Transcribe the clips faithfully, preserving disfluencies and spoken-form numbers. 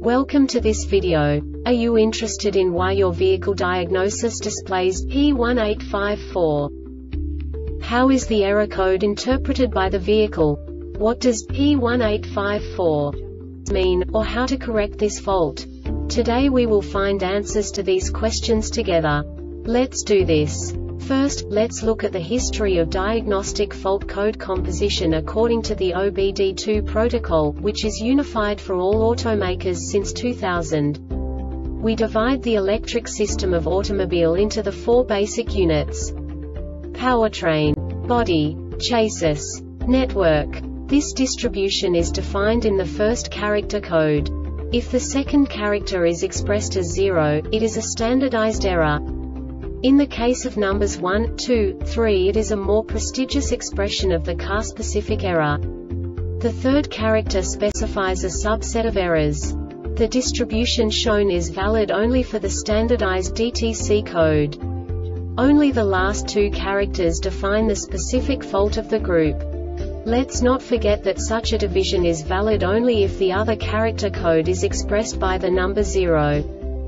Welcome to this video. Are you interested in why your vehicle diagnosis displays P one eight five four? How is the error code interpreted by the vehicle? What does P one eight five four mean, or how to correct this fault? Today we will find answers to these questions together. Let's do this. First, let's look at the history of diagnostic fault code composition according to the O B D two protocol, which is unified for all automakers since two thousand. We divide the electric system of automobile into the four basic units: powertrain, body, chassis, network. This distribution is defined in the first character code. If the second character is expressed as zero, it is a standardized error. In the case of numbers one, two, three, it is a more prestigious expression of the car-specific error. The third character specifies a subset of errors. The distribution shown is valid only for the standardized D T C code. Only the last two characters define the specific fault of the group. Let's not forget that such a division is valid only if the other character code is expressed by the number zero.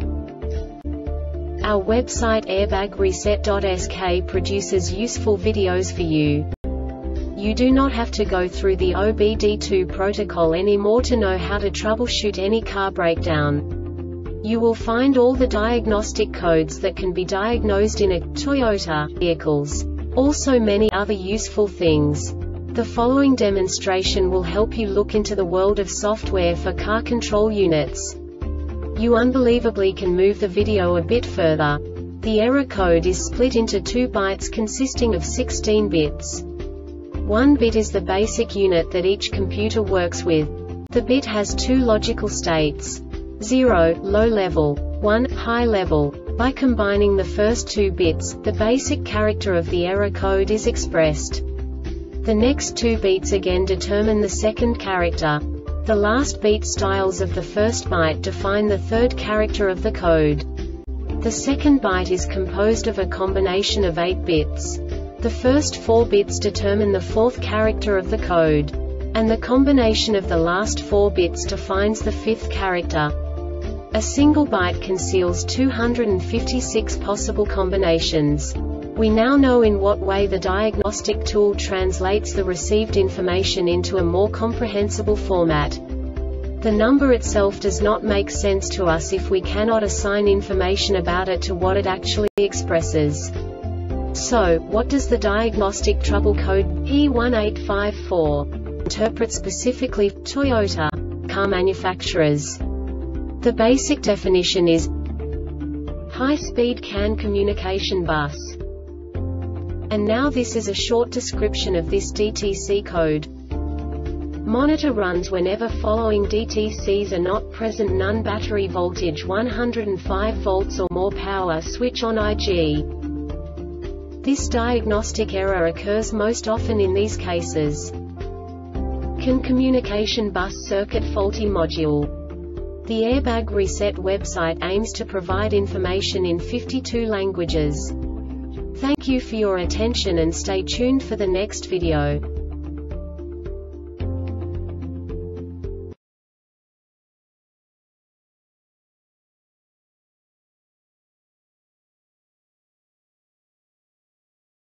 Our website airbag reset dot S K produces useful videos for you. You do not have to go through the O B D two protocol anymore to know how to troubleshoot any car breakdown. You will find all the diagnostic codes that can be diagnosed in a Toyota vehicles. Also many other useful things. The following demonstration will help you look into the world of software for car control units. You unbelievably can move the video a bit further. The error code is split into two bytes consisting of sixteen bits. One bit is the basic unit that each computer works with. The bit has two logical states: zero, low level, one, high level. By combining the first two bits, the basic character of the error code is expressed. The next two beats again determine the second character. The last beat styles of the first byte define the third character of the code. The second byte is composed of a combination of eight bits. The first four bits determine the fourth character of the code. And the combination of the last four bits defines the fifth character. A single byte conceals two hundred fifty-six possible combinations. We now know in what way the diagnostic tool translates the received information into a more comprehensible format. The number itself does not make sense to us if we cannot assign information about it to what it actually expresses. So, what does the diagnostic trouble code P one eight five four interpret specifically for Toyota car manufacturers? The basic definition is high-speed C A N communication bus. And now this is a short description of this D T C code. Monitor runs whenever following D T Cs are not present: none, battery voltage one hundred five volts or more, power switch on I G. This diagnostic error occurs most often in these cases: C A N communication bus circuit faulty module. The Airbag Reset website aims to provide information in fifty-two languages. Thank you for your attention and stay tuned for the next video.